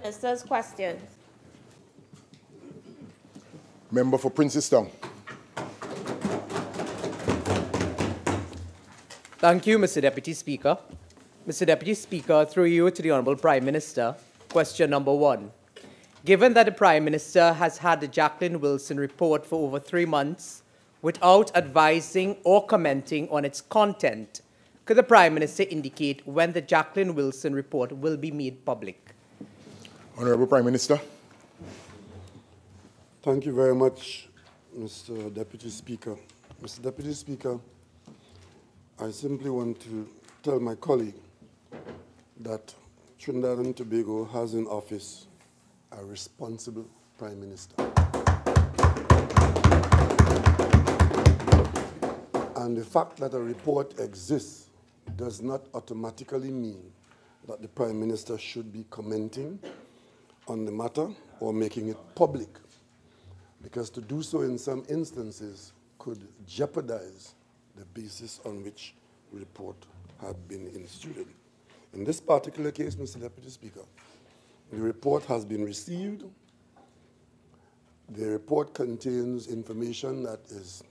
Minister's questions. Member for Princestown. Thank you, Mr. Deputy Speaker. Mr. Deputy Speaker, through you to the Honourable Prime Minister, question number 1. Given that the Prime Minister has had the Jacqueline Wilson report for over 3 months without advising or commenting on its content, could the Prime Minister indicate when the Jacqueline Wilson report will be made public? Honourable Prime Minister. Thank you very much, Mr. Deputy Speaker. Mr. Deputy Speaker, I simply want to tell my colleague that Trinidad and Tobago has in office a responsible Prime Minister. And the fact that a report exists does not automatically mean that the Prime Minister should be commenting on the matter or making it public, because to do so in some instances could jeopardize the basis on which the report had been instituted. In this particular case, Mr. Deputy Speaker, the report has been received. The report contains information that is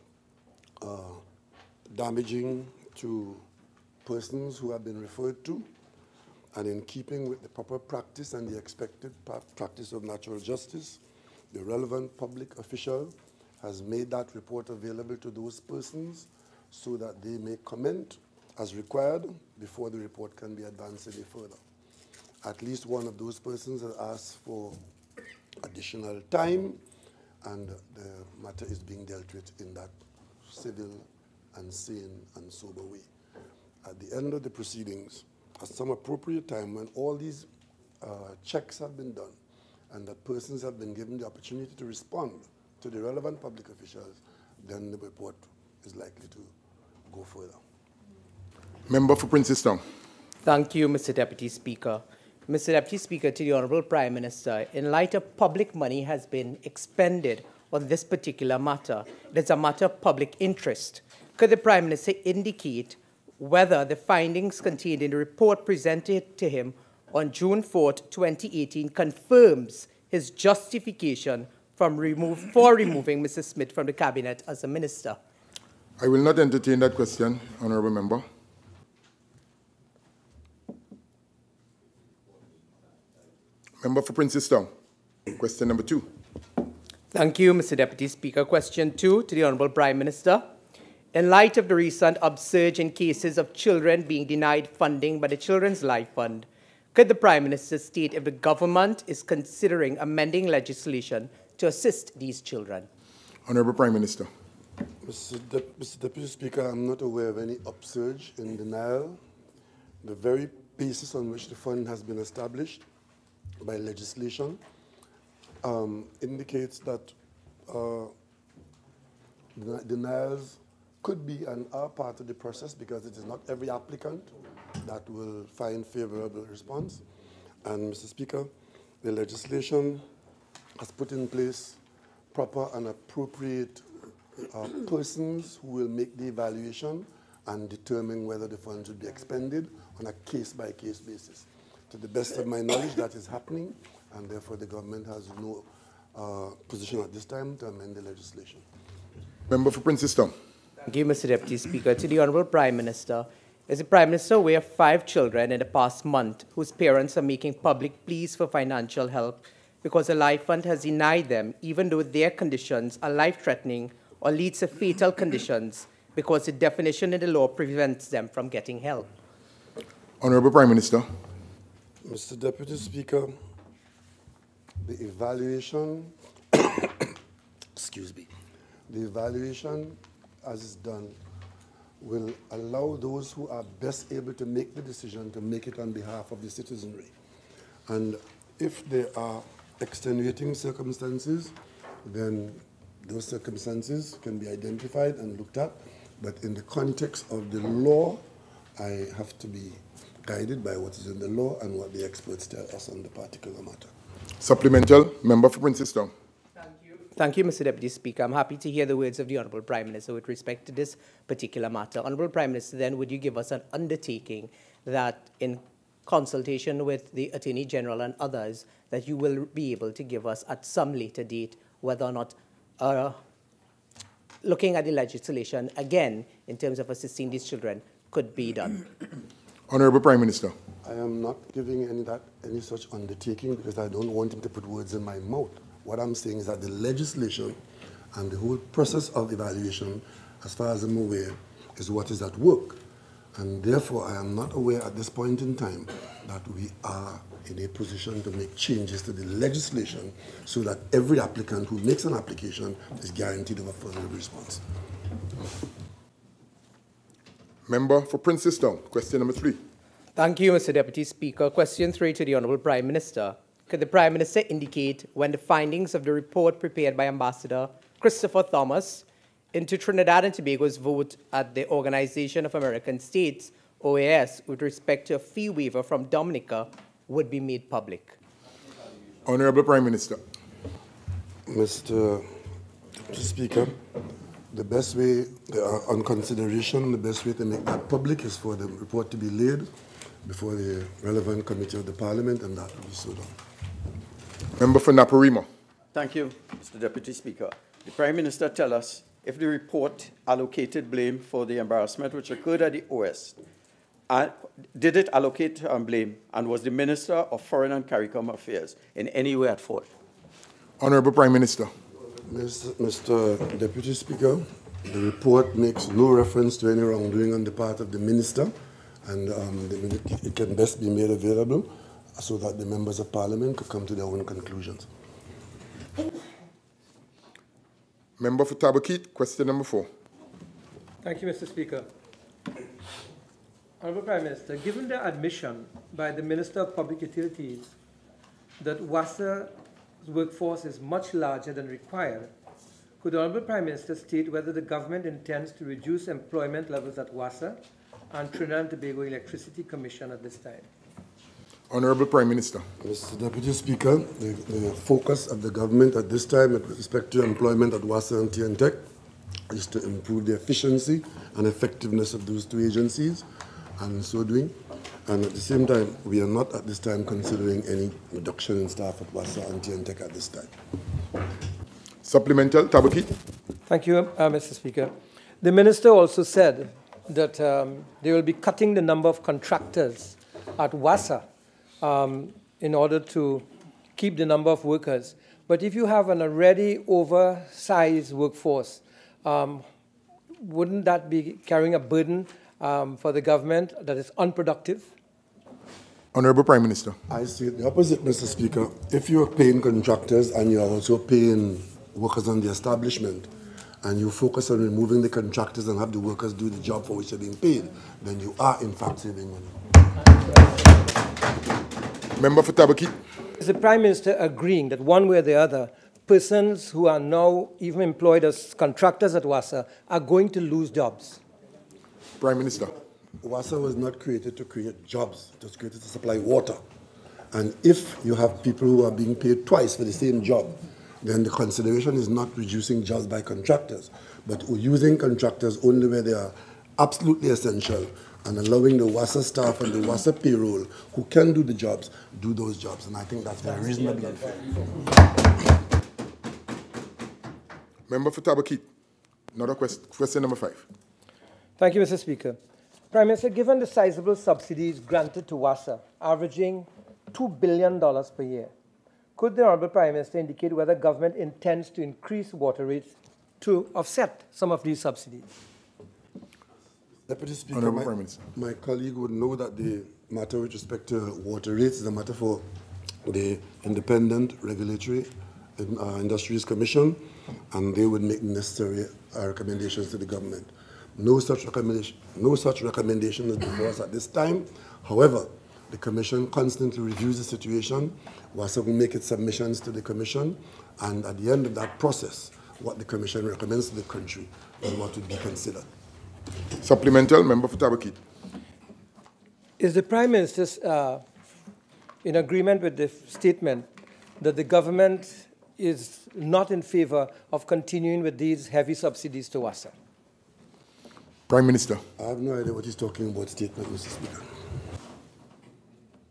damaging to persons who have been referred to, and in keeping with the proper practice and the expected practice of natural justice, the relevant public official has made that report available to those persons so that they may comment as required before the report can be advanced any further. At least one of those persons has asked for additional time, and the matter is being dealt with in that civil and sane and sober way. At the end of the proceedings, at some appropriate time, when all these checks have been done and that persons have been given the opportunity to respond to the relevant public officials, then the report is likely to go further. Member for Princestown. Thank you, Mr. Deputy Speaker. Mr. Deputy Speaker, to the Honourable Prime Minister, in light of public money has been expended on this particular matter, it is a matter of public interest. Could the Prime Minister indicate whether the findings contained in the report presented to him on June 4, 2018 confirms his justification for removing Mr. Smith from the Cabinet as a minister? I will not entertain that question, Honourable Member. Member for Princestown. Question number 2. Thank you, Mr. Deputy Speaker. Question 2 to the Honourable Prime Minister. In light of the recent upsurge in cases of children being denied funding by the Children's Life Fund, could the Prime Minister state if the government is considering amending legislation to assist these children? Honourable Prime Minister. Mr. Deputy Speaker, I'm not aware of any upsurge in denial. The very basis on which the fund has been established by legislation indicates that denials could be and are part of the process, because it is not every applicant that will find favorable response. And Mr. Speaker, the legislation has put in place proper and appropriate persons who will make the evaluation and determine whether the funds should be expended on a case-by-case basis. To the best of my knowledge, that is happening, and therefore the government has no position at this time to amend the legislation. Member for Princestown. Thank you, Mr. Deputy Speaker. To the Honourable Prime Minister, is the Prime Minister aware of 5 children in the past month whose parents are making public pleas for financial help because the Life Fund has denied them, even though their conditions are life-threatening or leads to fatal conditions, because the definition in the law prevents them from getting help? Honourable Prime Minister. Mr. Deputy Speaker, the evaluation, excuse me, the evaluation as is done will allow those who are best able to make the decision to make it on behalf of the citizenry. And if there are extenuating circumstances, then those circumstances can be identified and looked at. But in the context of the law, I have to be guided by what is in the law and what the experts tell us on the particular matter. Supplemental, Member for Princestown. Thank you, Mr. Deputy Speaker. I'm happy to hear the words of the Honourable Prime Minister with respect to this particular matter. Honourable Prime Minister, then, would you give us an undertaking that in consultation with the Attorney General and others, that you will be able to give us at some later date whether or not looking at the legislation again in terms of assisting these children could be done. Honourable Prime Minister. I am not giving any such undertaking because I don't want him to put words in my mouth. What I'm saying is that the legislation and the whole process of evaluation, as far as I'm aware, is what is at work. And therefore, I am not aware at this point in time that we are in a position to make changes to the legislation so that every applicant who makes an application is guaranteed of a favorable response. Member for Princestown, question number 3. Thank you, Mr. Deputy Speaker. Question 3 to the Honourable Prime Minister. Could the Prime Minister indicate when the findings of the report prepared by Ambassador Christopher Thomas into Trinidad and Tobago's vote at the Organization of American States, OAS, with respect to a fee waiver from Dominica would be made public? Honourable Prime Minister. Mr. Speaker, the best way, on consideration, the best way to make that public is for the report to be laid before the relevant committee of the Parliament, and that will be so done. Member for Naparima. Thank you, Mr. Deputy Speaker. The Prime Minister tell us if the report allocated blame for the embarrassment which occurred at the OS. Did it allocate blame, and was the Minister of Foreign and CARICOM Affairs in any way at fault? Honourable Prime Minister. Mr. Deputy Speaker, the report makes no reference to any wrongdoing on the part of the Minister, and it can best be made available so that the members of Parliament could come to their own conclusions. Member for Tabaquit, question number 4. Thank you, Mr. Speaker. Honourable Prime Minister, given the admission by the Minister of Public Utilities that WASA's workforce is much larger than required, could the Honourable Prime Minister state whether the government intends to reduce employment levels at WASA and Trinidad and Tobago Electricity Commission at this time? Honourable Prime Minister. Mr. Deputy Speaker, the focus of the government at this time with respect to employment at WASA and TNTEC is to improve the efficiency and effectiveness of those two agencies, and in so doing. And at the same time, we are not at this time considering any reduction in staff at WASA and TNTEC at this time. Supplemental, Tabaquit. Thank you, Mr. Speaker. The Minister also said that they will be cutting the number of contractors at WASA in order to keep the number of workers. But if you have an already oversized workforce, wouldn't that be carrying a burden for the government that is unproductive? Honourable Prime Minister. I say the opposite, Mr. Speaker. If you're paying contractors and you're also paying workers on the establishment, and you focus on removing the contractors and have the workers do the job for which they're being paid, then you are in fact saving money. Member for Tabaquit. Is the Prime Minister agreeing that one way or the other, persons who are now even employed as contractors at WASA are going to lose jobs? Prime Minister. WASA was not created to create jobs. It was created to supply water. And if you have people who are being paid twice for the same job, then the consideration is not reducing jobs by contractors, but using contractors only where they are absolutely essential and allowing the WASA staff and the WASA payroll who can do the jobs, do those jobs. And I think that's very reasonable and fair. Member for Tabaquit. Another question number 5. Thank you, Mr. Speaker. Prime Minister, given the sizable subsidies granted to WASA, averaging $2 billion per year, could the Honourable Prime Minister indicate whether government intends to increase water rates to offset some of these subsidies? Deputy Speaker, my colleague would know that the matter with respect to water rates is a matter for the Independent Regulatory Industries Commission, and they would make necessary recommendations to the government. No such recommendation is before us at this time. However, the Commission constantly reviews the situation. WASA will make its submissions to the Commission, and at the end of that process, what the Commission recommends to the country is what would be considered. Supplemental, Member for Tabaquit. Is the Prime Minister in agreement with the statement that the government is not in favor of continuing with these heavy subsidies to WASA? Prime Minister. I have no idea what he's talking about, statement, Mr. Speaker.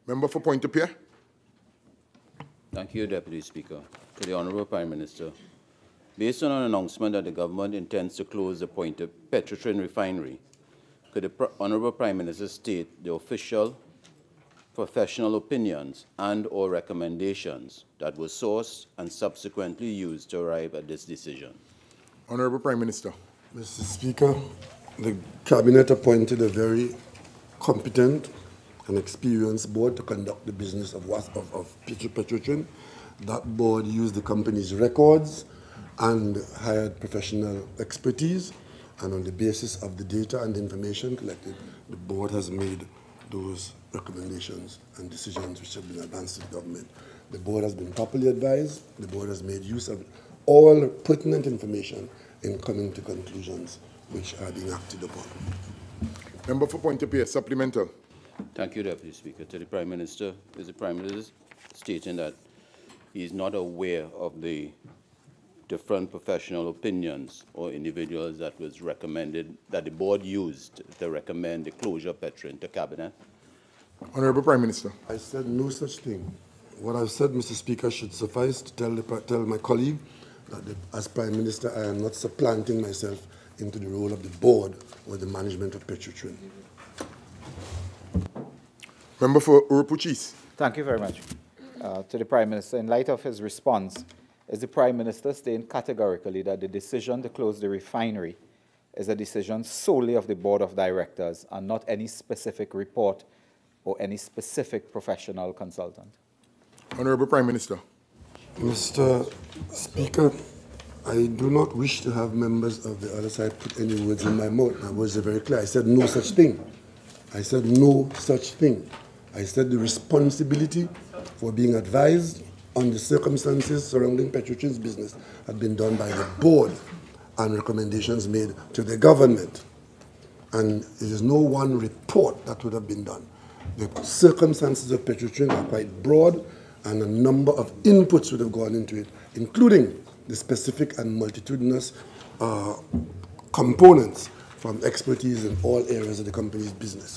Member for Point de Pierre. Thank you, Deputy Speaker. To the Honourable Prime Minister, based on an announcement that the government intends to close the Point de Petrotrin refinery, could the Honourable Prime Minister state the official professional opinions and or recommendations that were sourced and subsequently used to arrive at this decision? Honourable Prime Minister. Mr. Speaker, the Cabinet appointed a very competent and experienced board to conduct the business of Petrotrin. That board used the company's records and hired professional expertise, and on the basis of the data and information collected, the board has made those recommendations and decisions which have been advanced to the government. The board has been properly advised. The board has made use of all pertinent information in coming to conclusions which are being acted upon. Member for Point de Pierre, supplemental. Thank you, Deputy Speaker. To the Prime Minister, is the Prime Minister stating that he is not aware of the different professional opinions or individuals that was recommended, that the board used to recommend the closure of Petrin to Cabinet? Honourable Prime Minister. I said no such thing. What I've said, Mr. Speaker, should suffice to tell my colleague that as Prime Minister, I am not supplanting myself into the role of the board or the management of Petrotrin. Member for Urupuchis. Thank you very much. To the Prime Minister, in light of his response, is the Prime Minister stating categorically that the decision to close the refinery is a decision solely of the Board of Directors and not any specific report or any specific professional consultant? Honourable Prime Minister. Mr. Speaker, I do not wish to have members of the other side put any words in my mouth. My words are very clear. I said no such thing. I said no such thing. I said the responsibility for being advised on the circumstances surrounding Petrotrin's business had been done by the board and recommendations made to the government. And it is no one report that would have been done. The circumstances of Petrotrin are quite broad, and a number of inputs would have gone into it, including the specific and multitudinous components from expertise in all areas of the company's business.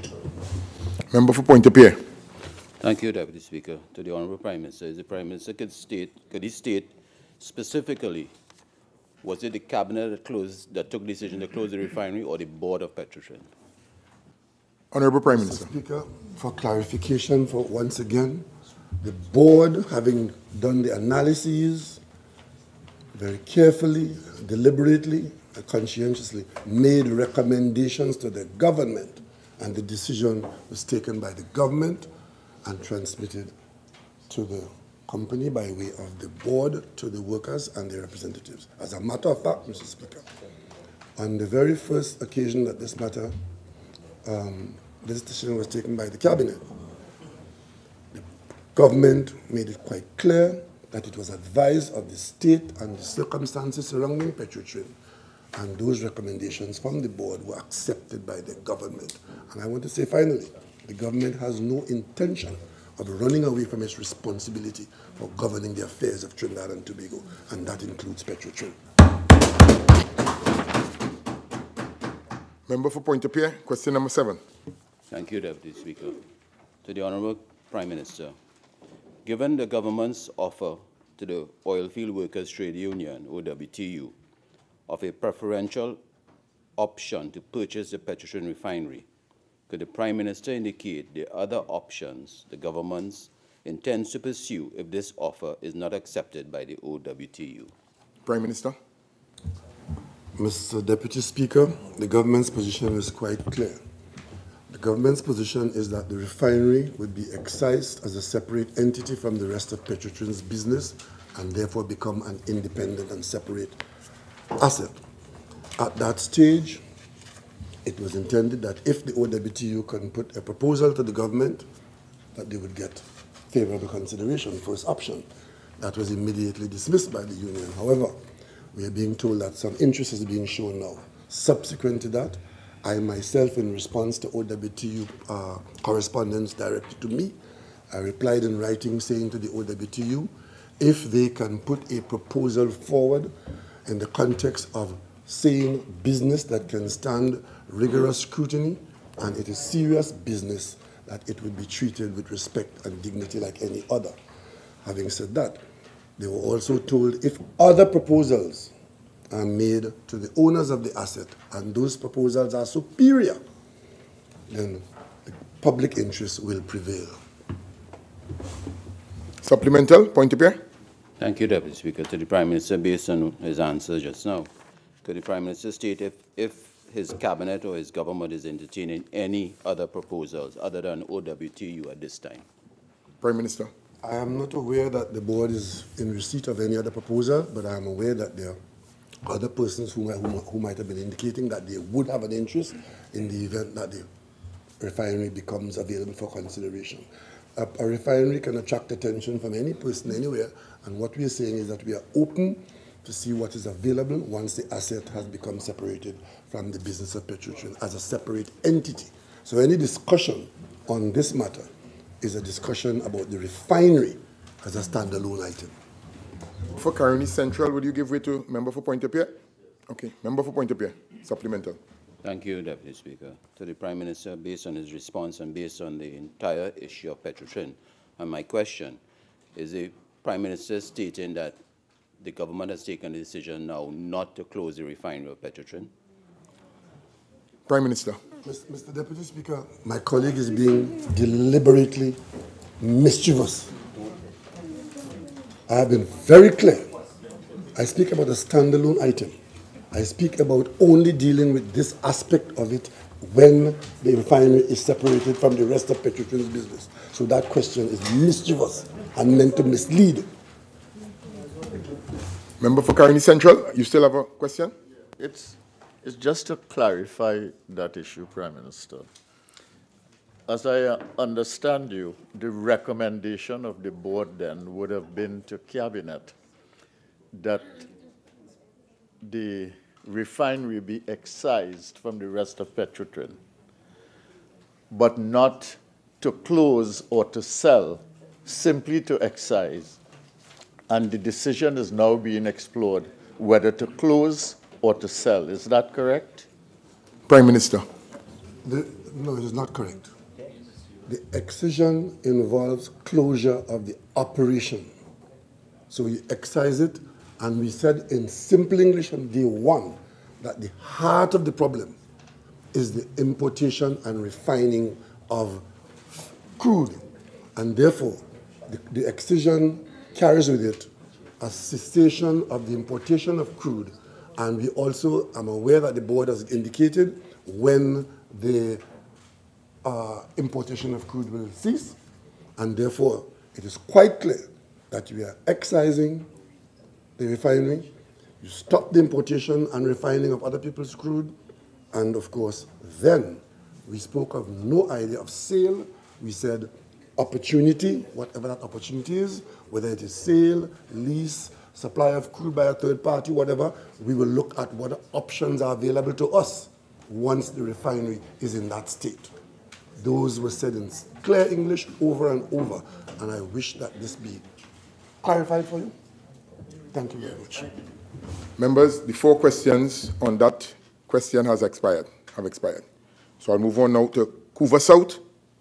Member for Point de Pierre. Thank you, Deputy Speaker. To the Honourable Prime Minister, is the Prime Minister could he state specifically, was it the Cabinet that took the decision to close the refinery or the Board of Petrotrin? Honourable Prime Mr. Minister. Speaker, for clarification, for once again, the board, having done the analyses very carefully, deliberately, and conscientiously, made recommendations to the government, and the decision was taken by the government and transmitted to the company by way of the board to the workers and their representatives. As a matter of fact, Mr. Speaker, on the very first occasion that this matter, this decision was taken by the Cabinet, the government made it quite clear that it was advised of the state and the circumstances surrounding Petrotrin, and those recommendations from the board were accepted by the government. And I want to say finally, the government has no intention of running away from its responsibility for governing the affairs of Trinidad and Tobago, and that includes Petrotrin. Member for Point de Pierre, question number 7. Thank you, Deputy Speaker. To the Honourable Prime Minister, given the government's offer to the Oilfield Workers Trade Union, OWTU, of a preferential option to purchase the Petrotrin refinery, could the Prime Minister indicate the other options the government intends to pursue if this offer is not accepted by the OWTU? Prime Minister. Mr. Deputy Speaker, the government's position is quite clear. The government's position is that the refinery would be excised as a separate entity from the rest of Petrotrin's business and therefore become an independent and separate asset. At that stage, it was intended that if the OWTU can put a proposal to the government, that they would get favorable consideration, first option. That was immediately dismissed by the union. However, we are being told that some interest is being shown now. Subsequent to that, I myself, in response to OWTU correspondence directed to me, I replied in writing saying to the OWTU, if they can put a proposal forward in the context of saying business that can stand rigorous scrutiny, and it is serious business that it would be treated with respect and dignity like any other. Having said that, they were also told if other proposals are made to the owners of the asset and those proposals are superior, then the public interest will prevail. Supplemental, point of view. Thank you, Deputy Speaker. To the Prime Minister, based on his answer just now, could the Prime Minister state if his cabinet or his government is entertaining any other proposals other than OWTU at this time? Prime Minister. I am not aware that the board is in receipt of any other proposal, but I am aware that there are other persons who might have been indicating that they would have an interest in the event that the refinery becomes available for consideration. A refinery can attract attention from any person anywhere, and what we are saying is that we are open to see what is available once the asset has become separated from the business of Petrotrin as a separate entity. So any discussion on this matter is a discussion about the refinery as a standalone item. For Caroni Central, would you give way to member for Point of View? Okay, member for Point of View. Supplemental. Thank you, Deputy Speaker. To the Prime Minister, based on his response and based on the entire issue of Petrotrin, and my question is the Prime Minister stating that the government has taken a decision now not to close the refinery of Petrotrin? Prime Minister. Mr. Deputy Speaker, my colleague is being deliberately mischievous. I have been very clear. I speak about a standalone item. I speak about only dealing with this aspect of it when the refinery is separated from the rest of Petrotrin's business. So that question is mischievous and meant to mislead. Member for Caroni Central, you still have a question? It's just to clarify that issue, Prime Minister. As I understand you, the recommendation of the board then would have been to Cabinet that the refinery be excised from the rest of Petrotrin, but not to close or to sell, simply to excise. And the decision is now being explored whether to close or to sell. Is that correct? Prime Minister. No, it is not correct. The excision involves closure of the operation. So we excise it, and we said in simple English on day one that the heart of the problem is the importation and refining of crude. And therefore, the excision carries with it a cessation of the importation of crude. And we also, I'm aware that the board has indicated when the importation of crude will cease. And therefore, it is quite clear that we are excising the refinery. You stop the importation and refining of other people's crude. And of course, then we spoke of no idea of sale. We said opportunity, whatever that opportunity is, whether it is sale, lease, supply of crude by a third party, whatever, we will look at what options are available to us once the refinery is in that state. Those were said in clear English over and over, and I wish that this be clarified for you. Thank you very much. Members, the 4 questions on that question have expired. So I'll move on now to Couva South.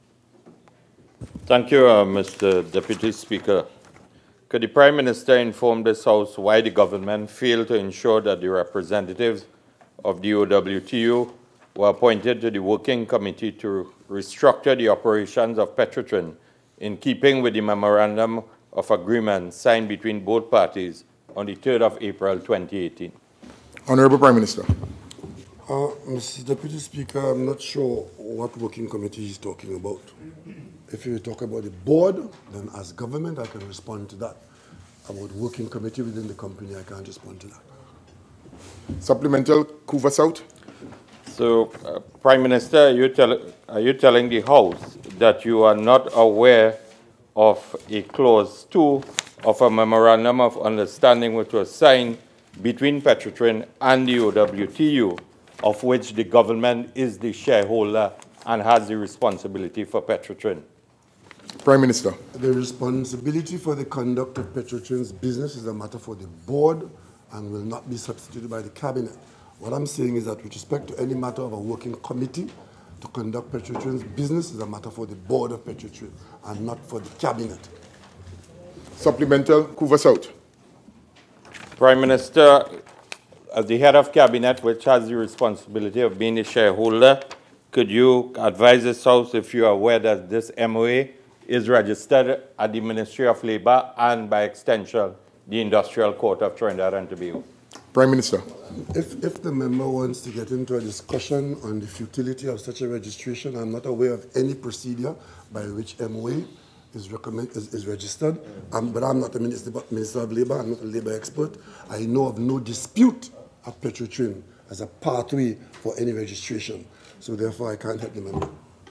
Thank you, Mr. Deputy Speaker. Could the Prime Minister inform this House why the government failed to ensure that the representatives of the OWTU were appointed to the Working Committee to restructure the operations of Petrotrin in keeping with the Memorandum of Agreement signed between both parties on the 3rd of April 2018? Honourable Prime Minister. Mr. Deputy Speaker, I'm not sure what working committee he's talking about. If you talk about the board, then as government, I can respond to that. About working committee within the company, I can't respond to that. Supplemental, Couva South. So, Prime Minister, are you telling the House that you are not aware of a clause 2 of a Memorandum of Understanding which was signed between Petrotrin and the OWTU, of which the government is the shareholder and has the responsibility for Petrotrin? Prime Minister. The responsibility for the conduct of Petrotrin's business is a matter for the board and will not be substituted by the cabinet. What I'm saying is that with respect to any matter of a working committee, to conduct Petrotrin's business is a matter for the board of Petrotrin and not for the cabinet. Supplemental, Couva South. Prime Minister, as the head of cabinet, which has the responsibility of being a shareholder, could you advise the House if you are aware that this MOA is registered at the Ministry of Labour and, by extension, the Industrial Court of Trinidad and Tobago? Prime Minister. If the member wants to get into a discussion on the futility of such a registration, I'm not aware of any procedure by which MOA is registered. But I'm not a Minister of Labour, I'm not a Labour expert. I know of no dispute at Petrotrin as a pathway for any registration. So therefore, I can't help the member.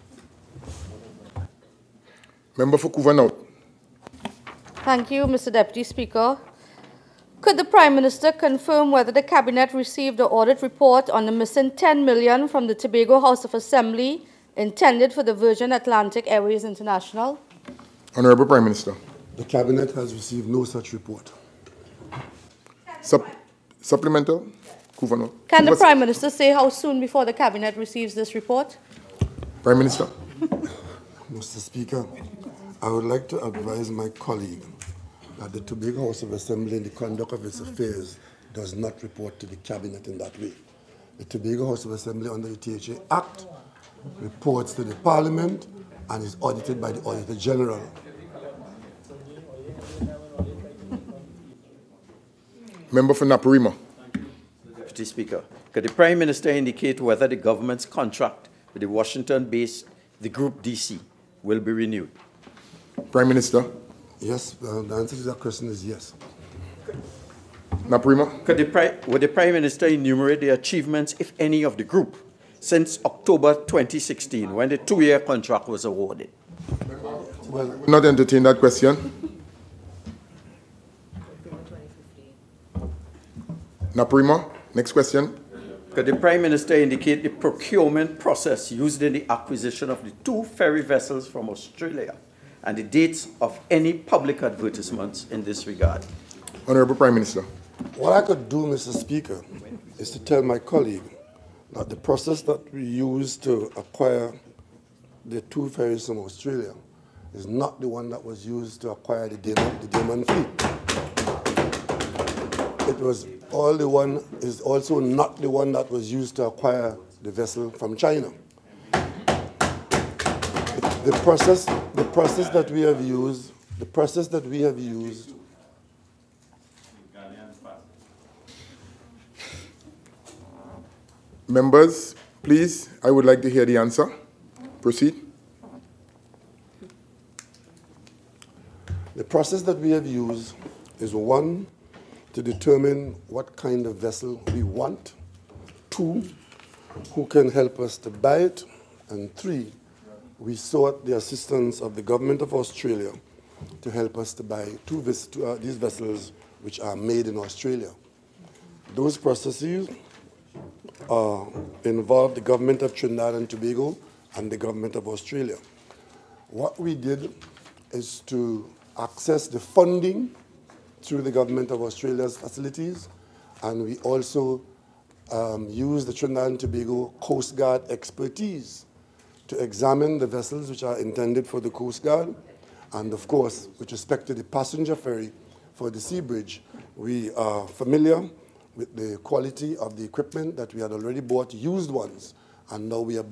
Member for Couva North. Thank you, Mr. Deputy Speaker. Could the Prime Minister confirm whether the Cabinet received the audit report on the missing $10 million from the Tobago House of Assembly intended for the Virgin Atlantic Airways International? Honourable Prime Minister. The Cabinet has received no such report. Supplemental? Couva North. Can the Prime Minister say how soon before the Cabinet receives this report? Prime Minister. Mr. Speaker, I would like to advise my colleague that the Tobago House of Assembly in the conduct of its affairs does not report to the Cabinet in that way. The Tobago House of Assembly under the THA Act reports to the Parliament and is audited by the Auditor General. Member for Naparima. Deputy Speaker, could the Prime Minister indicate whether the government's contract with the Washington-based the Group DC will be renewed? Prime Minister. Yes, the answer to that question is yes. Naparima. Would the Prime Minister enumerate the achievements, if any, of the group since October 2016, when the 2-year contract was awarded? Well, not entertain that question. Naparima, next question. Could the Prime Minister indicate the procurement process used in the acquisition of the 2 ferry vessels from Australia and the dates of any public advertisements in this regard? Honourable Prime Minister. What I could do, Mr. Speaker, is to tell my colleague that the process that we used to acquire the 2 ferries from Australia is not the one that was used to acquire the Daman fleet. It was is also not the one that was used to acquire the vessel from China. The process that we have used, Members, please, I would like to hear the answer. Proceed. The process that we have used is 1, to determine what kind of vessel we want, 2, who can help us to buy it, and 3, we sought the assistance of the government of Australia to help us to buy these vessels which are made in Australia. Those processes involve the government of Trinidad and Tobago and the government of Australia. What we did is to access the funding through the government of Australia's facilities, and we also used the Trinidad and Tobago Coast Guard expertise to examine the vessels which are intended for the Coast Guard. And of course, with respect to the passenger ferry for the Sea Bridge, we are familiar with the quality of the equipment that we had already bought, used ones, and now we are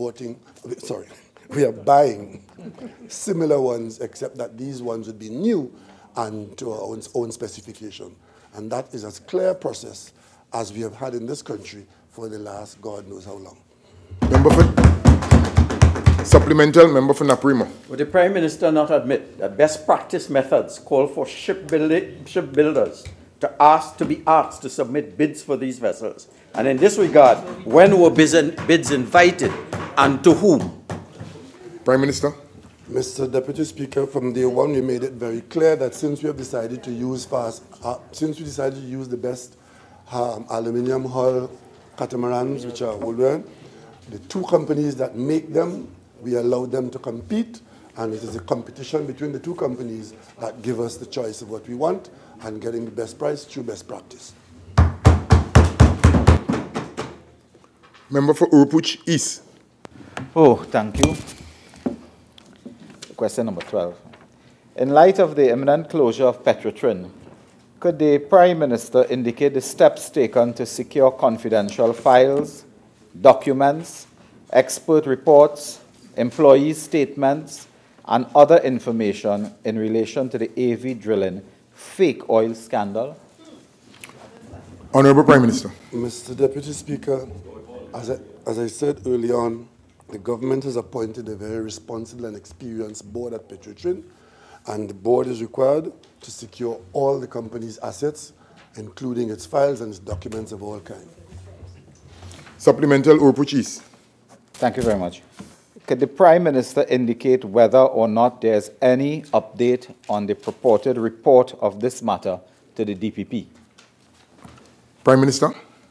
buying similar ones, except that these ones would be new and to our own specification. And that is as clear a process as we have had in this country for the last God knows how long. Member for Supplemental, Member for Naparima. Would the Prime Minister not admit that best practice methods call for shipbuilders to be asked to submit bids for these vessels? And in this regard, when were bids invited and to whom? Prime Minister. Mr. Deputy Speaker, from day one, we made it very clear that since we have decided to use the best aluminium hull catamarans, which are Woolworth, the 2 companies that make them, we allowed them to compete, and it is a competition between the 2 companies that give us the choice of what we want and getting the best price through best practice. Member for Urupuch East. Oh, thank you. Question number 12. In light of the imminent closure of Petrotrin, could the Prime Minister indicate the steps taken to secure confidential files, documents, expert reports, employee statements, and other information in relation to the AV drilling fake oil scandal? Honourable Prime Minister. Mr. Deputy Speaker, as I said early on, the government has appointed a very responsible and experienced board at Petrotrin, and the board is required to secure all the company's assets, including its files and its documents of all kinds. Supplemental Urpuchis. Thank you very much. Could the Prime Minister indicate whether or not there is any update on the purported report of this matter to the DPP? Prime Minister.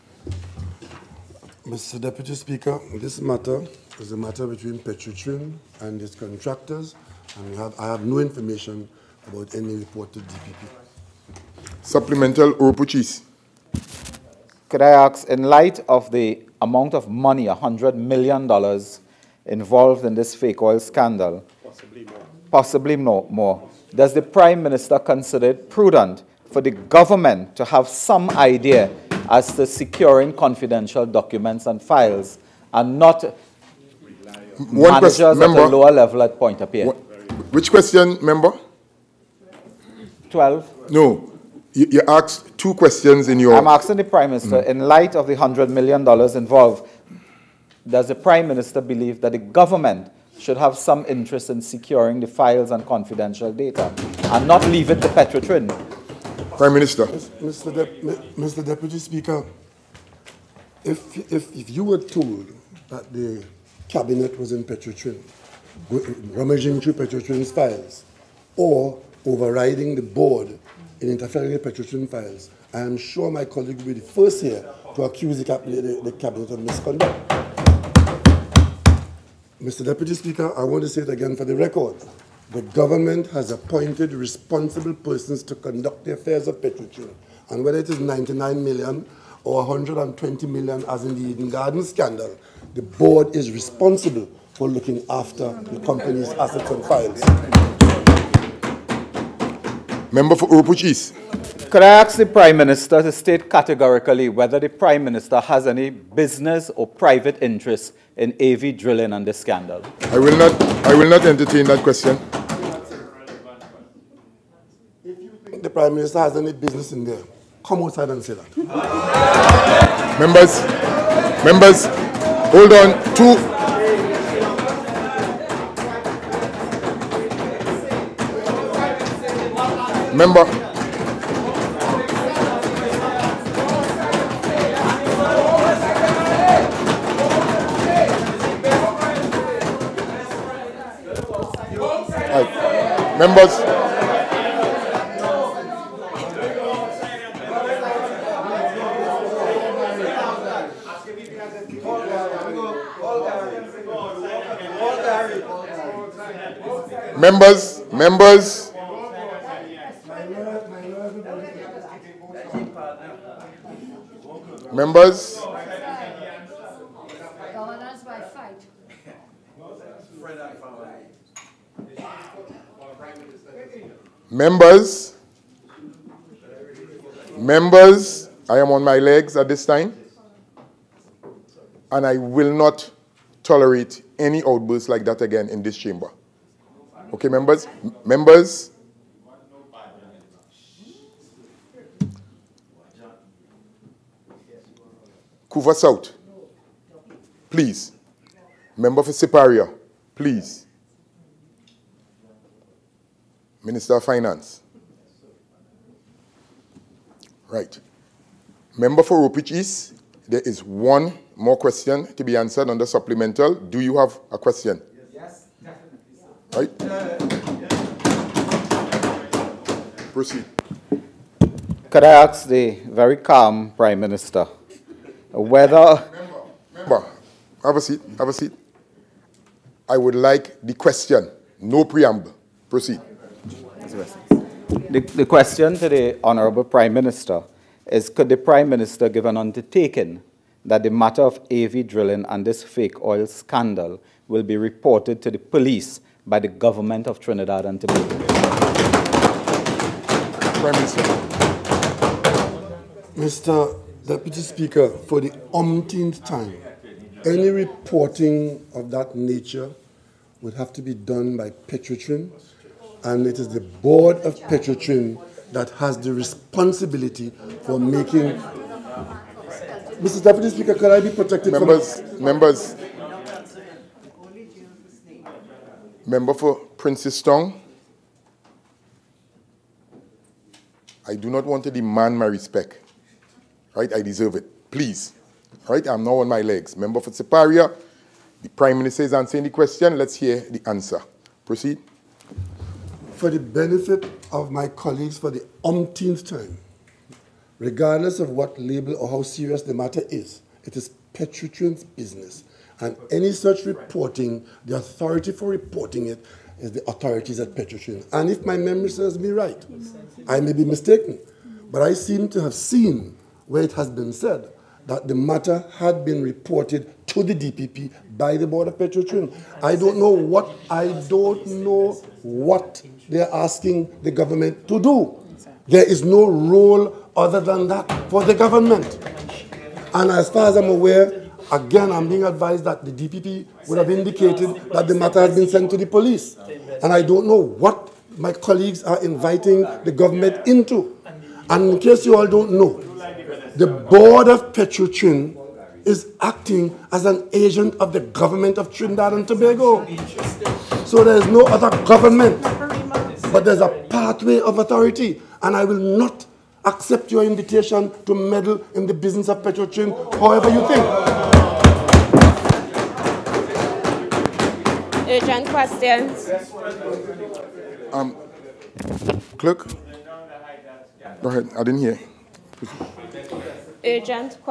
Mr. Deputy Speaker, this matter is a matter between Petrotrin and its contractors, and I have no information about any report to DPP. Supplemental Urpuchis. Could I ask, in light of the amount of money, $100 million, involved in this fake oil scandal, possibly more, does the Prime Minister consider it prudent for the government to have some idea as to securing confidential documents and files and not managers at a lower level at point of here? Which question, member? 12. No. You asked two questions in your... I'm asking the Prime Minister, in light of the $100 million involved, does the Prime Minister believe that the government should have some interest in securing the files and data and not leave it to Petrotrin? Prime Minister. Mr. Deputy Speaker, if you were told that the cabinet was in Petrotrin, rummaging through Petrotrin's files, or overriding the board in interfering with Petrotrin files, I am sure my colleague will be the first here to accuse the cabinet of misconduct. Mr. Deputy Speaker, I want to say it again for the record. The government has appointed responsible persons to conduct the affairs of Petrotrin. And whether it is 99 million or 120 million, as in the Eden Garden scandal, the board is responsible for looking after the company's assets and files. Member for Urpuchis. Could I ask the Prime Minister to state categorically whether the Prime Minister has any business or private interest in AV drilling and this scandal? I will not entertain that question. If you think the Prime Minister has any business in there, come outside and say that. Members, hold on. Member. Members. Members. Members. Governance by fight. Members, I am on my legs at this time, and I will not tolerate any outbursts like that again in this chamber. Okay, members? Members? Kuva South, please. Member for Siparia, please. Minister of Finance. Right. Member for Ropich East, there is one more question to be answered under supplemental. Do you have a question? Yes, definitely, sir. Right. Proceed. Could I ask the very calm Prime Minister whether... Member, have a seat, have a seat. I would like the question, no preamble. Proceed. The question to the Honourable Prime Minister is, could the Prime Minister give an undertaking that the matter of AV drilling and this fake oil scandal will be reported to the police by the government of Trinidad and Tobago? Prime Minister. Mr. Deputy Speaker, for the umpteenth time, any reporting of that nature would have to be done by Petrotrin, and it is the board of Petrotrin that has the responsibility for making... Mr. Deputy Speaker, could I be protected Members. Member for Princestown. I do not want to demand my respect. Right? I deserve it. Please. Right? I'm now on my legs. Member for Siparia. The Prime Minister is answering the question. Let's hear the answer. Proceed. For the benefit of my colleagues for the umpteenth time, regardless of what label or how serious the matter is, it is Petrotrin's business. And any such reporting, the authority for reporting it is the authorities at Petrotrin. And if my memory serves me right, I may be mistaken, but I seem to have seen where it has been said that the matter had been reported to the DPP by the board of Petrotrin. I don't know what they're asking the government to do. There is no role other than that for the government. And as far as I'm aware, again, I'm being advised that the DPP would have indicated that the matter has been sent to the police. And I don't know what my colleagues are inviting the government into. And in case you all don't know, the board of Petrotrin is acting as an agent of the government of Trinidad and Tobago. So there is no other government, but there's a pathway of authority. And I will not accept your invitation to meddle in the business of Petrotrin, however you think. Urgent questions. Clerk? Go ahead. I didn't hear. Urgent